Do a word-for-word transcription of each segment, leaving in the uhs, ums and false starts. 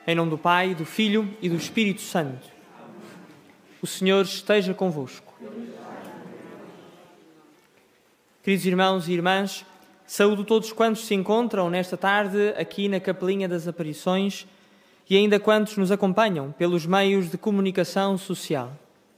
Em nome do Pai, do Filho e do Espírito Santo. O Senhor esteja convosco. Queridos irmãos e irmãs, saúdo todos quantos se encontram nesta tarde aqui na Capelinha das Aparições e ainda quantos nos acompanham pelos meios de comunicação social.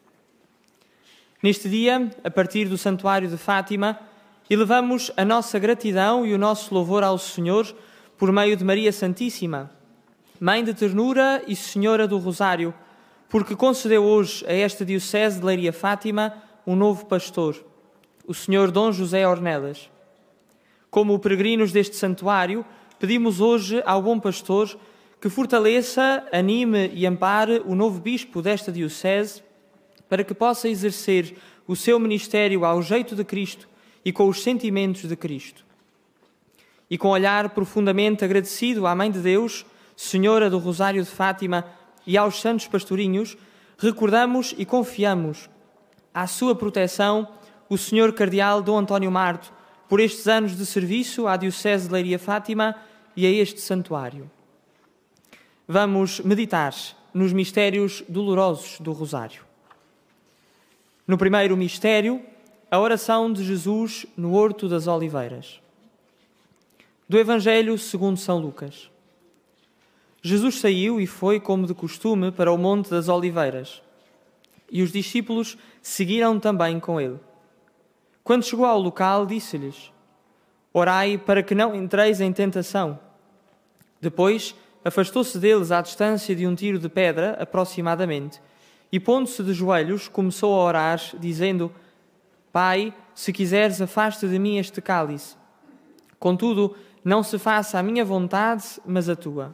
Neste dia, a partir do Santuário de Fátima, elevamos a nossa gratidão e o nosso louvor ao Senhor por meio de Maria Santíssima, Mãe de Ternura e Senhora do Rosário, porque concedeu hoje a esta Diocese de Leiria Fátima um novo pastor, o Senhor Dom José Ornelas. Como peregrinos deste santuário, pedimos hoje ao bom pastor que fortaleça, anime e ampare o novo bispo desta Diocese para que possa exercer o seu ministério ao jeito de Cristo e com os sentimentos de Cristo. E com olhar profundamente agradecido à Mãe de Deus, Senhora do Rosário de Fátima, e aos santos pastorinhos, recordamos e confiamos à sua proteção o Senhor Cardeal Dom António Marto, por estes anos de serviço à Diocese de Leiria Fátima e a este santuário. Vamos meditar nos mistérios dolorosos do Rosário. No primeiro mistério, a oração de Jesus no Horto das Oliveiras. Do Evangelho segundo São Lucas. Jesus saiu e foi, como de costume, para o Monte das Oliveiras, e os discípulos seguiram também com ele. Quando chegou ao local, disse-lhes: Orai para que não entreis em tentação. Depois, afastou-se deles à distância de um tiro de pedra, aproximadamente, e pondo-se de joelhos, começou a orar, dizendo: Pai, se quiseres, afasta de mim este cálice. Contudo, não se faça a minha vontade, mas a tua.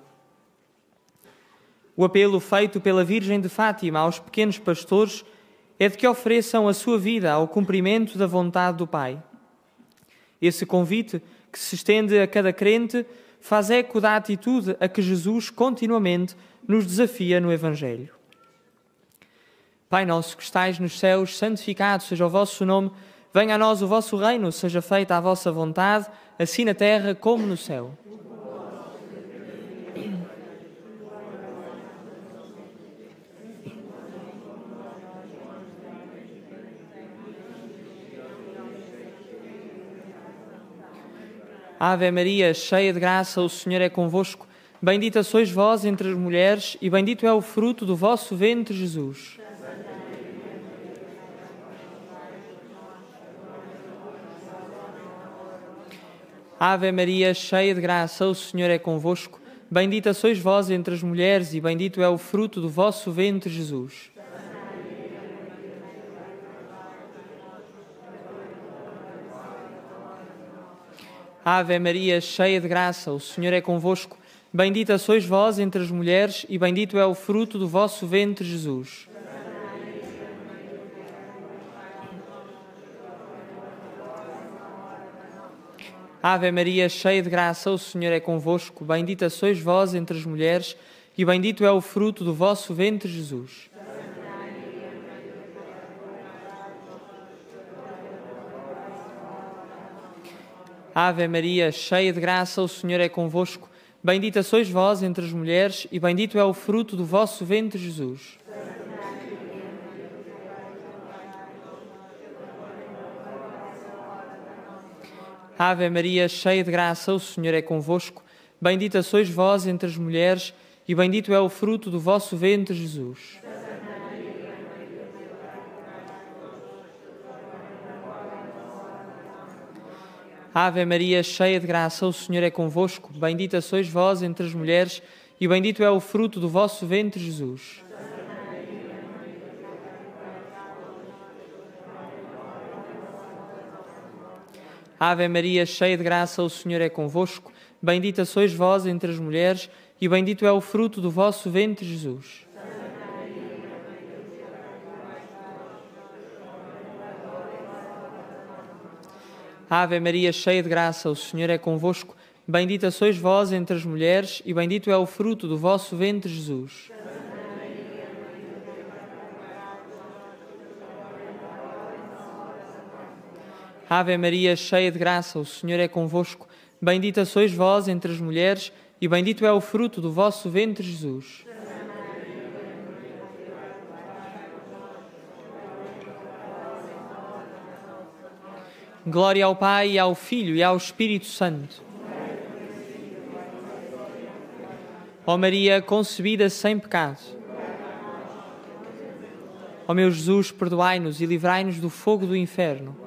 O apelo feito pela Virgem de Fátima aos pequenos pastores é de que ofereçam a sua vida ao cumprimento da vontade do Pai. Esse convite, que se estende a cada crente, faz eco da atitude a que Jesus continuamente nos desafia no Evangelho. Pai nosso que estais nos céus, santificado seja o vosso nome, venha a nós o vosso reino, seja feita a vossa vontade, assim na terra como no céu. Ave Maria, cheia de graça, o Senhor é convosco. Bendita sois vós entre as mulheres, e bendito é o fruto do vosso ventre, Jesus. Ave Maria, cheia de graça, o Senhor é convosco. Bendita sois vós entre as mulheres, e bendito é o fruto do vosso ventre, Jesus. Ave Maria, cheia de graça, o Senhor é convosco. Bendita sois vós entre as mulheres, e bendito é o fruto do vosso ventre, Jesus. Ave Maria, cheia de graça, o Senhor é convosco. Bendita sois vós entre as mulheres, e bendito é o fruto do vosso ventre, Jesus. Ave Maria, cheia de graça, o Senhor é convosco. Bendita sois vós entre as mulheres, e bendito é o fruto do vosso ventre, Jesus. Ave Maria, cheia de graça, o Senhor é convosco. Bendita sois vós entre as mulheres, e bendito é o fruto do vosso ventre, Jesus. Ave Maria, cheia de graça, o Senhor é convosco. Bendita sois vós entre as mulheres, e bendito é o fruto do vosso ventre, Jesus. Ave Maria, cheia de graça, o Senhor é convosco. Bendita sois vós entre as mulheres, e bendito é o fruto do vosso ventre, Jesus. Ave Maria, cheia de graça, o Senhor é convosco. Bendita sois vós entre as mulheres, e bendito é o fruto do vosso ventre, Jesus. Ave Maria, cheia de graça, o Senhor é convosco. Bendita sois vós entre as mulheres, e bendito é o fruto do vosso ventre, Jesus. Glória ao Pai, e ao Filho, e ao Espírito Santo. Ó Maria, concebida sem pecado. Ó meu Jesus, perdoai-nos e livrai-nos do fogo do inferno.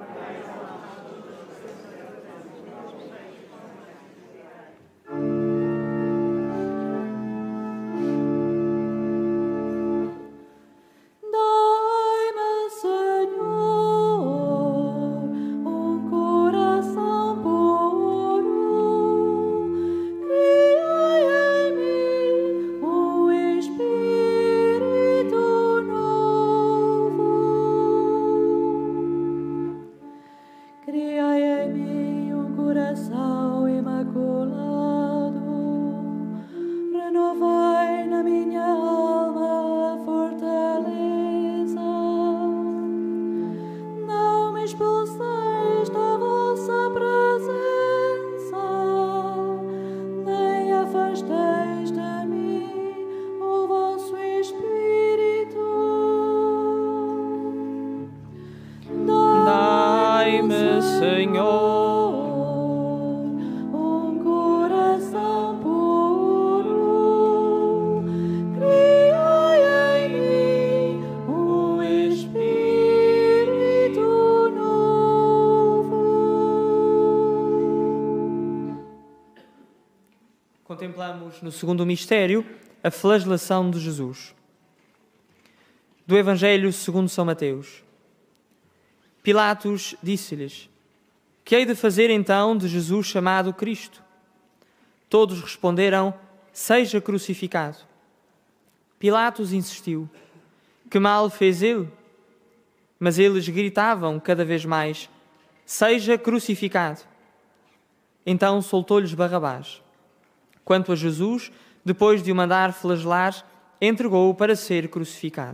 Contemplamos no segundo mistério a flagelação de Jesus. Do Evangelho segundo São Mateus. Pilatos disse-lhes: que hei de fazer então de Jesus chamado Cristo? Todos responderam: seja crucificado. Pilatos insistiu: que mal fez ele? Mas eles gritavam cada vez mais: seja crucificado. Então soltou-lhes Barrabás. Quanto a Jesus, depois de o mandar flagelar, entregou-o para ser crucificado.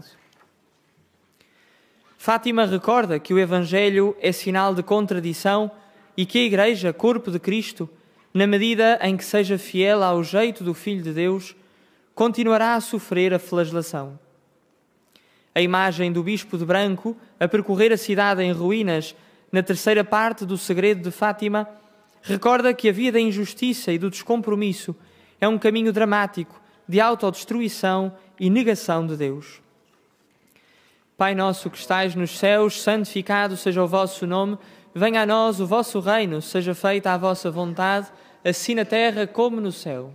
Fátima recorda que o Evangelho é sinal de contradição e que a Igreja, corpo de Cristo, na medida em que seja fiel ao jeito do Filho de Deus, continuará a sofrer a flagelação. A imagem do bispo de branco a percorrer a cidade em ruínas, na terceira parte do segredo de Fátima, recorda que a via da injustiça e do descompromisso é um caminho dramático de autodestruição e negação de Deus. Pai nosso que estais nos céus, santificado seja o vosso nome, venha a nós o vosso reino, seja feita a vossa vontade, assim na terra como no céu.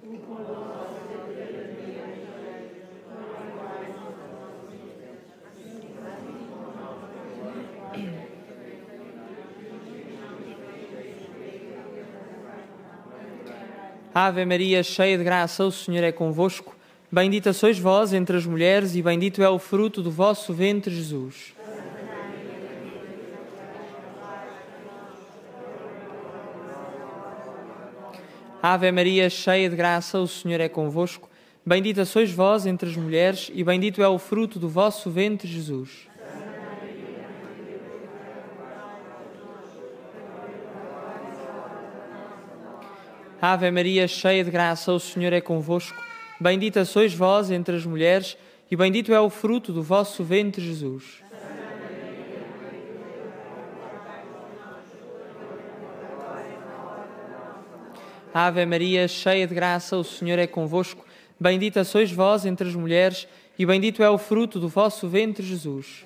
Ave Maria, cheia de graça, o Senhor é convosco. Bendita sois vós entre as mulheres e bendito é o fruto do vosso ventre, Jesus. Ave Maria, cheia de graça, o Senhor é convosco. Bendita sois vós entre as mulheres e bendito é o fruto do vosso ventre, Jesus. Ave Maria, cheia de graça, o Senhor é convosco. Bendita sois vós entre as mulheres e bendito é o fruto do vosso ventre, Jesus. Ave Maria, cheia de graça, o Senhor é convosco. Bendita sois vós entre as mulheres e bendito é o fruto do vosso ventre, Jesus.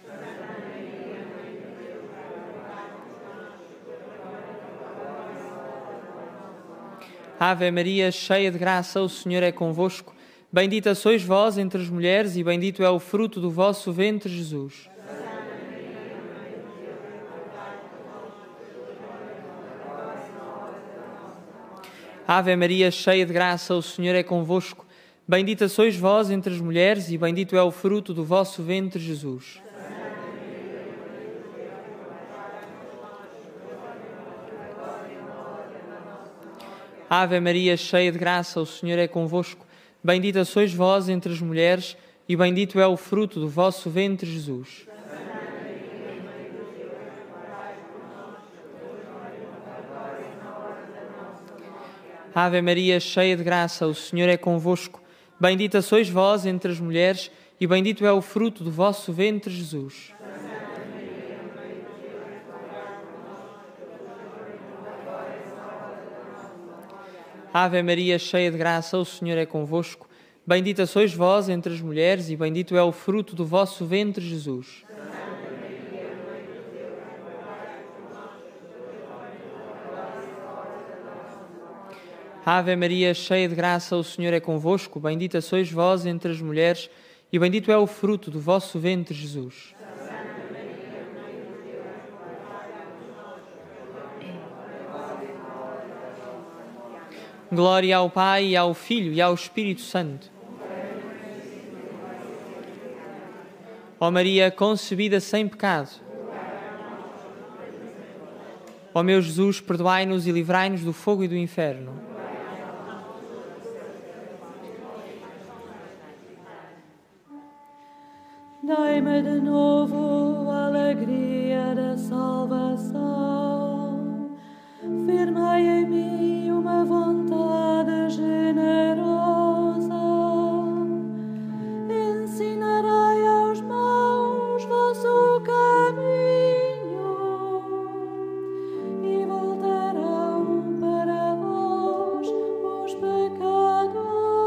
Ave Maria, cheia de graça, o Senhor é convosco. Bendita sois vós entre as mulheres e bendito é o fruto do vosso ventre, Jesus. Ave Maria, cheia de graça, o Senhor é convosco. Bendita sois vós entre as mulheres e bendito é o fruto do vosso ventre, Jesus. Ave Maria, cheia de graça, o Senhor é convosco. Bendita sois vós entre as mulheres e bendito é o fruto do vosso ventre, Jesus. Ave Maria, cheia de graça, o Senhor é convosco. Bendita sois vós entre as mulheres, e bendito é o fruto do vosso ventre, Jesus. Ave Maria, cheia de graça, o Senhor é convosco. Bendita sois vós entre as mulheres, e bendito é o fruto do vosso ventre, Jesus. Ave Maria, cheia de graça, o Senhor é convosco. Bendita sois vós entre as mulheres, e bendito é o fruto do vosso ventre, Jesus. Glória ao Pai, e ao Filho, e ao Espírito Santo. Ó Maria, concebida sem pecado. Ó meu Jesus, perdoai-nos e livrai-nos do fogo e do inferno. Dai-me de novo a alegria da salvação. Firmai em mim uma vontade generosa. Ensinarei aos maus vosso caminho e voltarão para vós os pecadores.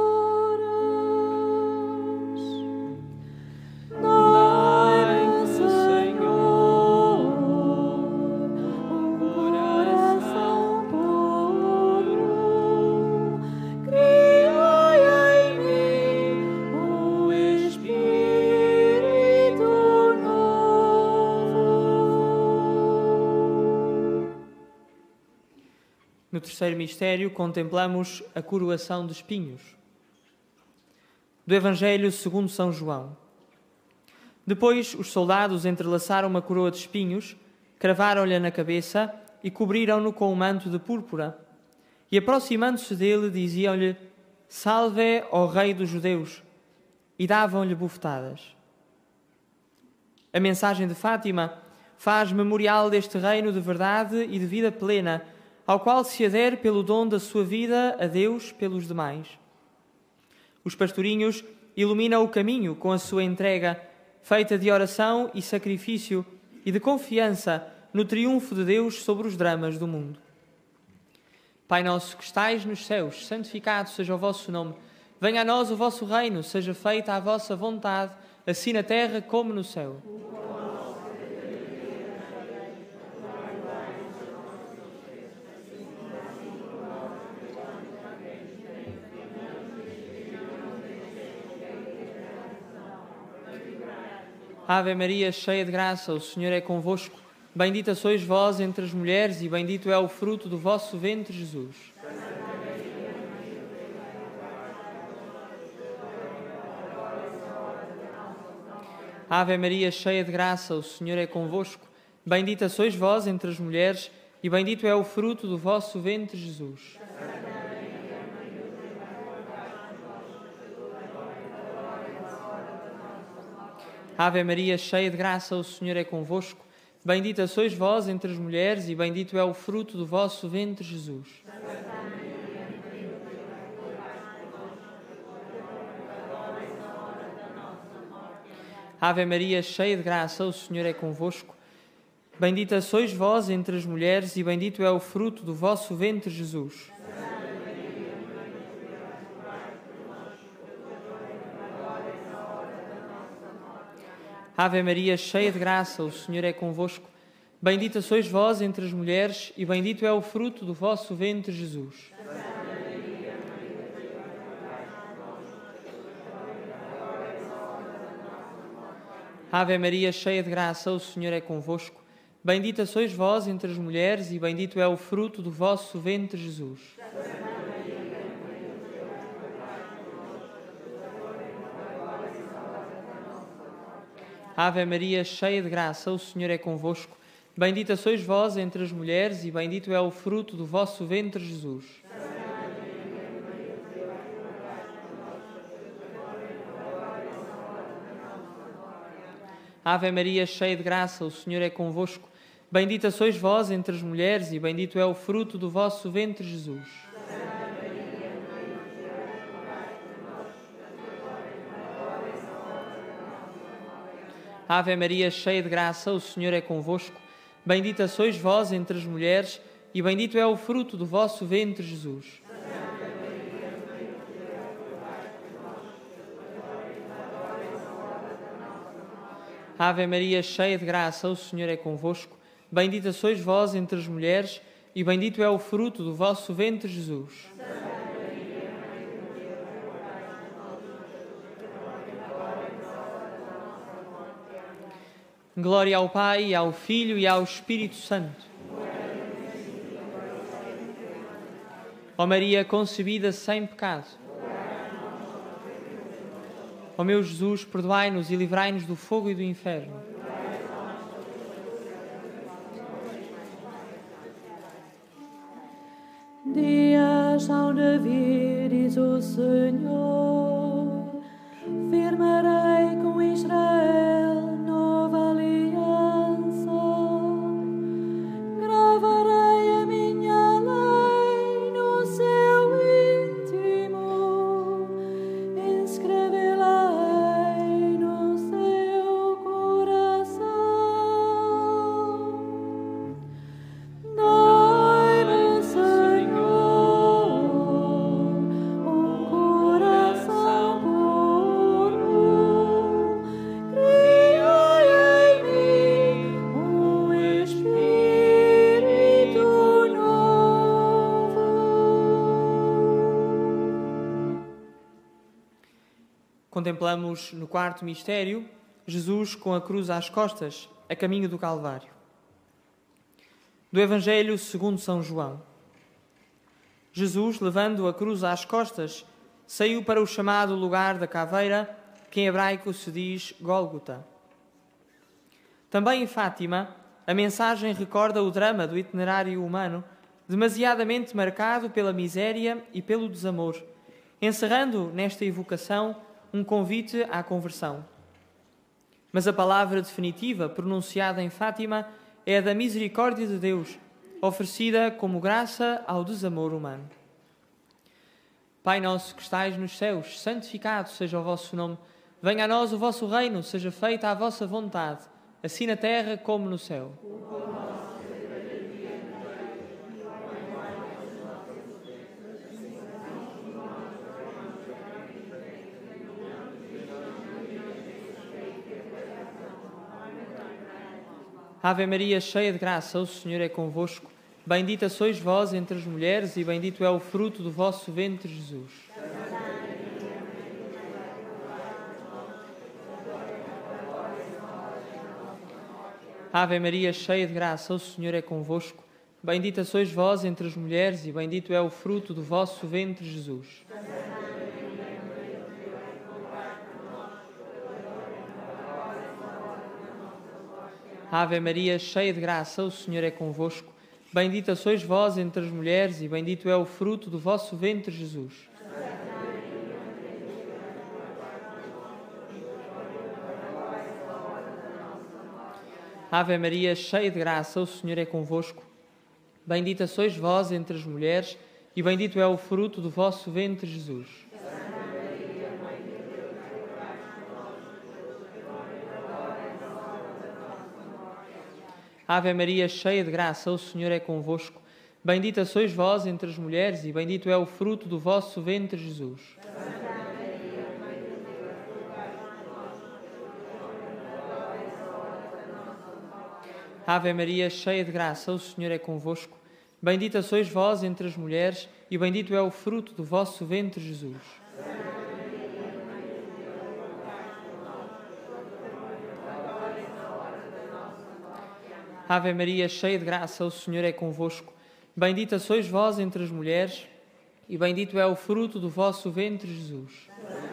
No terceiro mistério, contemplamos a coroação de espinhos. Do Evangelho segundo São João. Depois, os soldados entrelaçaram uma coroa de espinhos, cravaram-lhe na cabeça e cobriram-no com um manto de púrpura. E, aproximando-se dele, diziam-lhe: Salve, ó Rei dos Judeus! E davam-lhe bufetadas. A mensagem de Fátima faz memorial deste reino de verdade e de vida plena, ao qual se adere pelo dom da sua vida a Deus pelos demais. Os pastorinhos iluminam o caminho com a sua entrega, feita de oração e sacrifício e de confiança no triunfo de Deus sobre os dramas do mundo. Pai nosso que estais nos céus, santificado seja o vosso nome. Venha a nós o vosso reino, seja feita a vossa vontade, assim na terra como no céu. Ave Maria, cheia de graça, o Senhor é convosco. Bendita sois vós entre as mulheres, e bendito é o fruto do vosso ventre, Jesus. Ave Maria, cheia de graça, o Senhor é convosco. Bendita sois vós entre as mulheres, e bendito é o fruto do vosso ventre, Jesus. Ave Maria, cheia de graça, o Senhor é convosco. Bendita sois vós entre as mulheres, e bendito é o fruto do vosso ventre, Jesus. Ave Maria, cheia de graça, o Senhor é convosco. Bendita sois vós entre as mulheres, e bendito é o fruto do vosso ventre, Jesus. Ave Maria, cheia de graça, o Senhor é convosco. Bendita sois vós entre as mulheres, e bendito é o fruto do vosso ventre, Jesus. Ave Maria, cheia de graça, o Senhor é convosco. Bendita sois vós entre as mulheres, e bendito é o fruto do vosso ventre, Jesus. Ave Maria, cheia de graça, o Senhor é convosco. Bendita sois vós entre as mulheres, e bendito é o fruto do vosso ventre, Jesus. Ave Maria, cheia de graça, o Senhor é convosco. Bendita sois vós entre as mulheres, e bendito é o fruto do vosso ventre, Jesus. Ave Maria, cheia de graça, o Senhor é convosco. Bendita sois vós entre as mulheres, e bendito é o fruto do vosso ventre, Jesus. Ave Maria, cheia de graça, o Senhor é convosco. Bendita sois vós entre as mulheres, e bendito é o fruto do vosso ventre, Jesus. Glória ao Pai, ao Filho e ao Espírito Santo. Ó Maria concebida sem pecado. Ó meu Jesus, perdoai-nos e livrai-nos do fogo e do inferno. Dias hão de vir, diz o Senhor, firmarei com Israel nova aliança, gravarei a minha lei no seu íntimo, inscrevê-la-ei no seu coração. Dai-me, Senhor, um coração puro, criai em mim um espírito novo. Contemplamos no quarto mistério Jesus com a cruz às costas, a caminho do Calvário. Do Evangelho segundo São João. Jesus, levando a cruz às costas, saiu para o chamado lugar da caveira, que em hebraico se diz Gólgota. Também em Fátima, a mensagem recorda o drama do itinerário humano, demasiadamente marcado pela miséria e pelo desamor, encerrando nesta evocação um convite à conversão. Mas a palavra definitiva pronunciada em Fátima é a da misericórdia de Deus, oferecida como graça ao desamor humano. Pai nosso que estais nos céus, santificado seja o vosso nome. Venha a nós o vosso reino, seja feita a vossa vontade, assim na terra como no céu. Ave Maria, cheia de graça, o Senhor é convosco. Bendita sois vós entre as mulheres, e bendito é o fruto do vosso ventre, Jesus. Ave Maria, cheia de graça, o Senhor é convosco. Bendita sois vós entre as mulheres, e bendito é o fruto do vosso ventre, Jesus. Ave Maria, cheia de graça, o Senhor é convosco. Bendita sois vós entre as mulheres, e bendito é o fruto do vosso ventre, Jesus. Ave Maria, cheia de graça, o Senhor é convosco. Bendita sois vós entre as mulheres, e bendito é o fruto do vosso ventre, Jesus. Ave Maria, cheia de graça, o Senhor é convosco. Bendita sois vós entre as mulheres, e bendito é o fruto do vosso ventre, Jesus. Ave Maria, cheia de graça, o Senhor é convosco. Bendita sois vós entre as mulheres, e bendito é o fruto do vosso ventre, Jesus. Ave Maria, cheia de graça, o Senhor é convosco. Bendita sois vós entre as mulheres, e bendito é o fruto do vosso ventre, Jesus.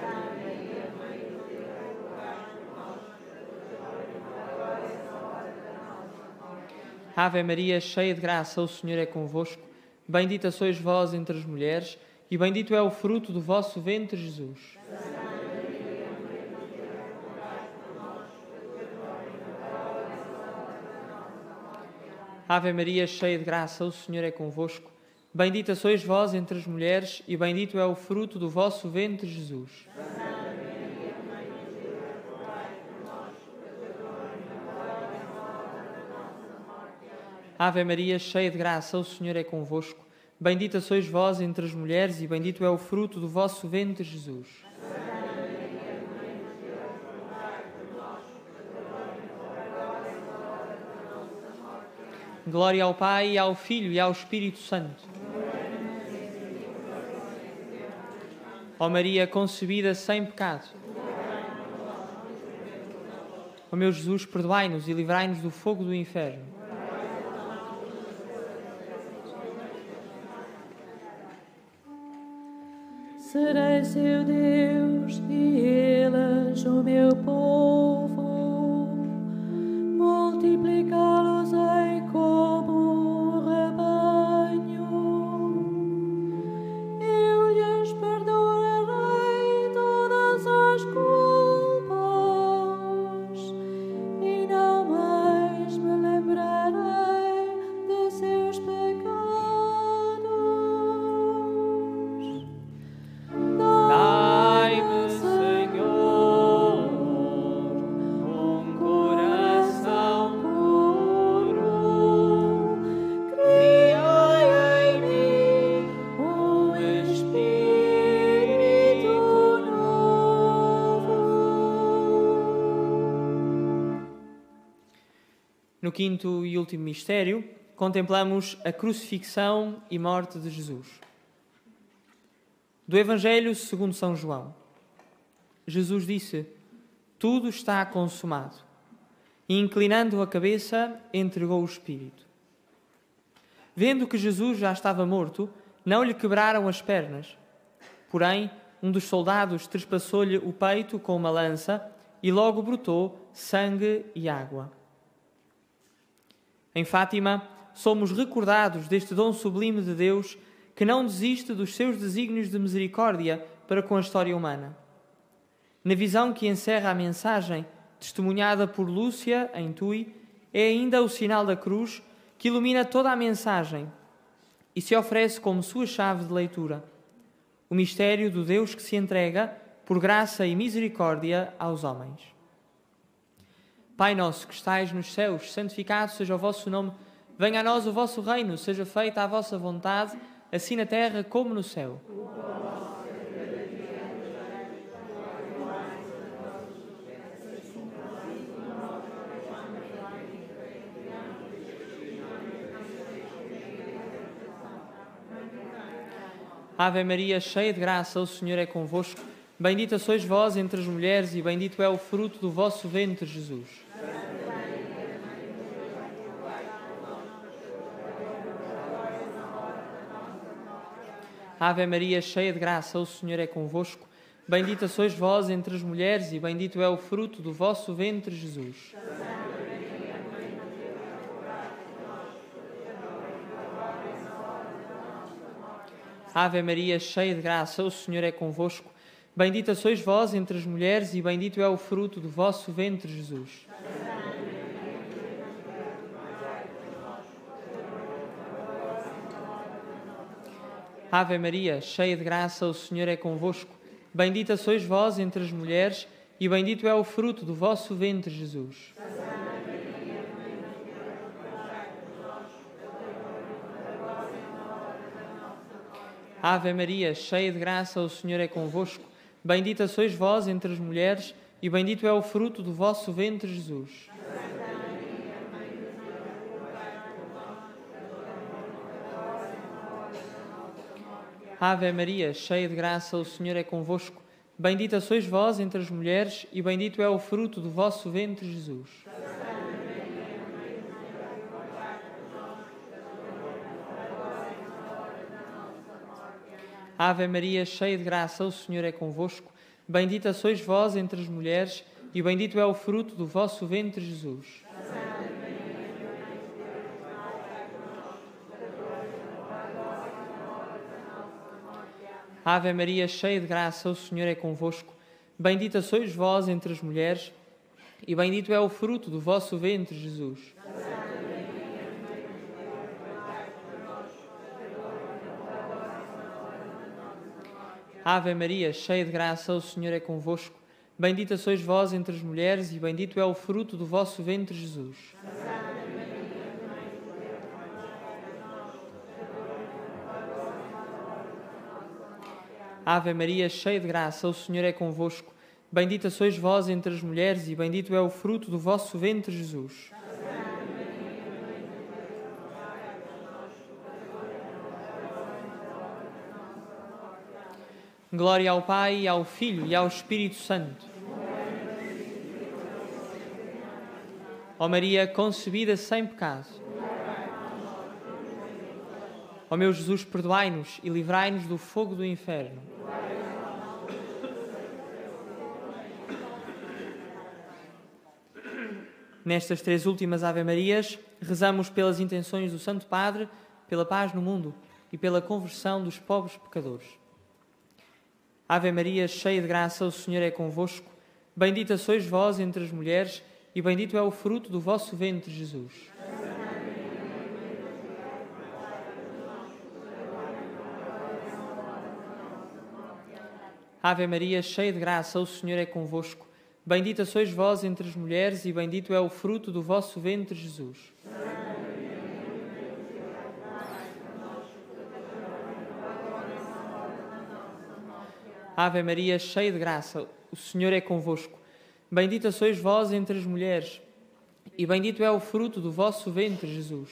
Ave Maria, cheia de graça, o Senhor é convosco. Bendita sois vós entre as mulheres, e bendito é o fruto do vosso ventre, Jesus. Ave Maria, cheia de graça, o Senhor é convosco. Bendita sois vós entre as mulheres, e bendito é o fruto do vosso ventre, Jesus. Ave Maria, cheia de graça, o Senhor é convosco. Bendita sois vós entre as mulheres e bendito é o fruto do vosso ventre, Jesus. Glória ao Pai, ao Filho e ao Espírito Santo. Ó Maria, concebida sem pecado. Ó meu Jesus, perdoai-nos e livrai-nos do fogo do inferno. Serei seu Deus e eles o meu povo. Multiplicá-los-ei como um rebanho. Eu lhes perdoarei todas as culpas e não mais me lembrarei de seus pecados. Dai-me, Senhor, um coração puro, criai em mim um espírito novo. No quinto e último mistério, contemplamos a crucifixão e morte de Jesus. Do Evangelho segundo São João. Jesus disse: tudo está consumado. E, inclinando a cabeça, entregou o Espírito. Vendo que Jesus já estava morto, não lhe quebraram as pernas. Porém, um dos soldados trespassou-lhe o peito com uma lança e logo brotou sangue e água. Em Fátima, somos recordados deste dom sublime de Deus que não desiste dos seus desígnios de misericórdia para com a história humana. Na visão que encerra a mensagem, testemunhada por Lúcia em Tui, é ainda o sinal da cruz que ilumina toda a mensagem e se oferece como sua chave de leitura, o mistério do Deus que se entrega por graça e misericórdia aos homens. Pai nosso que estais nos céus, santificado seja o vosso nome, venha a nós o vosso reino, seja feita a vossa vontade, assim na terra como no céu. Ave Maria, cheia de graça, o Senhor é convosco. Bendita sois vós entre as mulheres e bendito é o fruto do vosso ventre, Jesus. Ave Maria, cheia de graça, o Senhor é convosco. Bendita sois vós entre as mulheres e bendito é o fruto do vosso ventre, Jesus. Ave Maria, cheia de graça, o Senhor é convosco. Bendita sois vós entre as mulheres e bendito é o fruto do vosso ventre, Jesus. Ave Maria, cheia de graça, o Senhor é convosco. Bendita sois vós entre as mulheres e bendito é o fruto do vosso ventre, Jesus. Ave Maria, cheia de graça, o Senhor é convosco. Bendita sois vós entre as mulheres e bendito é o fruto do vosso ventre, Jesus. Ave Maria, cheia de graça, o Senhor é convosco. Bendita sois vós entre as mulheres e bendito é o fruto do vosso ventre, Jesus. Ave Maria, cheia de graça, o Senhor é convosco. Bendita sois vós entre as mulheres e bendito é o fruto do vosso ventre, Jesus. Ave Maria, cheia de graça, o Senhor é convosco. Bendita sois vós entre as mulheres e bendito é o fruto do vosso ventre, Jesus. Ave Maria, cheia de graça, o Senhor é convosco. Bendita sois vós entre as mulheres e bendito é o fruto do vosso ventre, Jesus. Ave Maria, cheia de graça, o Senhor é convosco. Bendita sois vós entre as mulheres e bendito é o fruto do vosso ventre, Jesus. Glória ao Pai, ao Filho e ao Espírito Santo. Ó Maria, concebida sem pecado. Ó meu Jesus, perdoai-nos e livrai-nos do fogo do inferno. Nestas três últimas Ave-Marias, rezamos pelas intenções do Santo Padre, pela paz no mundo e pela conversão dos pobres pecadores. Ave Maria, cheia de graça, o Senhor é convosco. Bendita sois vós entre as mulheres e bendito é o fruto do vosso ventre, Jesus. Ave Maria, cheia de graça, o Senhor é convosco. Bendita sois vós entre as mulheres e bendito é o fruto do vosso ventre, Jesus. Ave Maria, cheia de graça, o Senhor é convosco. Bendita sois vós entre as mulheres e bendito é o fruto do vosso ventre, Jesus.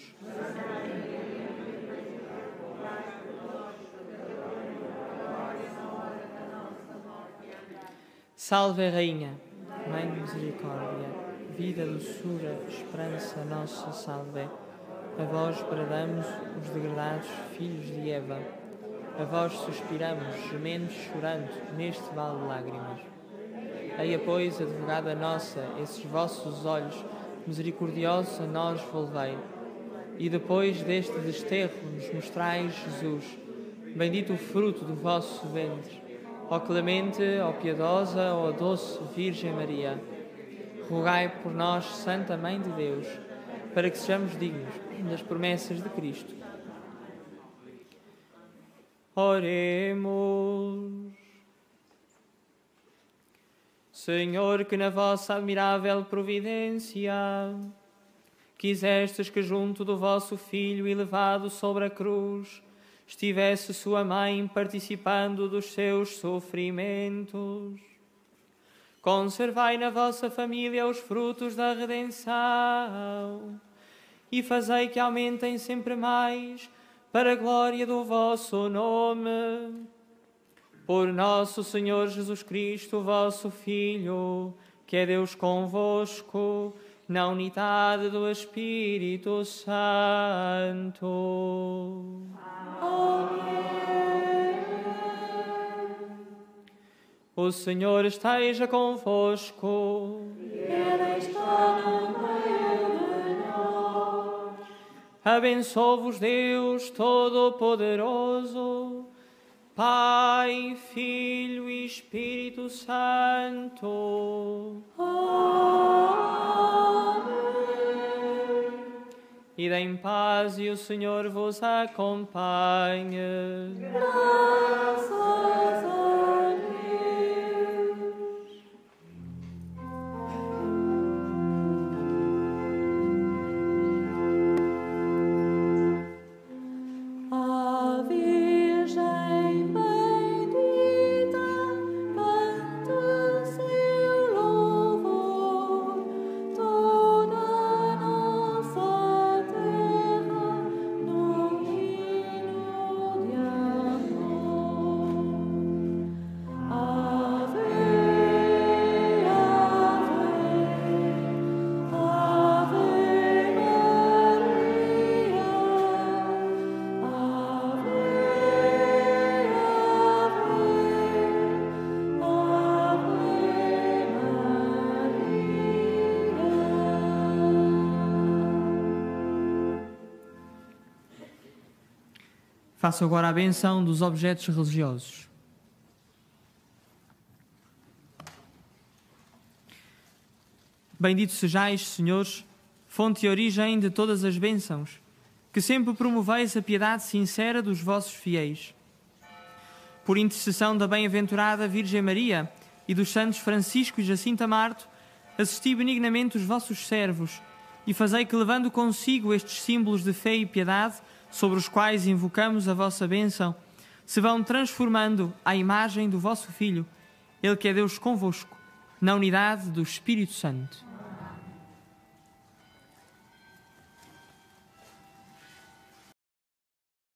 Salve, Rainha, Mãe de Misericórdia, vida, doçura, esperança, nossa salve. A vós bradamos os degradados filhos de Eva. A vós suspiramos, gemendo, chorando, neste vale de lágrimas. Eia, pois, advogada nossa, esses vossos olhos misericordiosos a nós volvei. E depois deste desterro nos mostrais Jesus, bendito o fruto do vosso ventre. Ó clemente, ó piedosa, ó doce Virgem Maria, rogai por nós, Santa Mãe de Deus, para que sejamos dignos das promessas de Cristo. Oremos. Senhor, que na vossa admirável providência quisestes que junto do vosso Filho elevado sobre a cruz estivesse sua mãe participando dos seus sofrimentos, conservai na vossa família os frutos da redenção e fazei que aumentem sempre mais para a glória do vosso nome. Por nosso Senhor Jesus Cristo, vosso Filho, que é Deus convosco, na unidade do Espírito Santo. Amém. O Senhor esteja convosco. Ele está no meio de nós. Abençoe-vos Deus Todo-Poderoso, Pai, Filho e Espírito Santo. Amém. Ide em paz e o Senhor vos acompanhe. Graças a Deus. A Virgem bendita canta seu louvor, toda a nossa terra num hino de amor. Ave, ave, ave Maria. Ave, ave, Maria. Faço agora a benção dos objetos religiosos. Bendito sejais, senhores, fonte e origem de todas as bênçãos, que sempre promoveis a piedade sincera dos vossos fiéis. Por intercessão da bem-aventurada Virgem Maria e dos santos Francisco e Jacinta Marto, assisti benignamente os vossos servos e fazei que, levando consigo estes símbolos de fé e piedade, sobre os quais invocamos a vossa bênção, se vão transformando à imagem do vosso Filho, Ele que é Deus convosco, na unidade do Espírito Santo.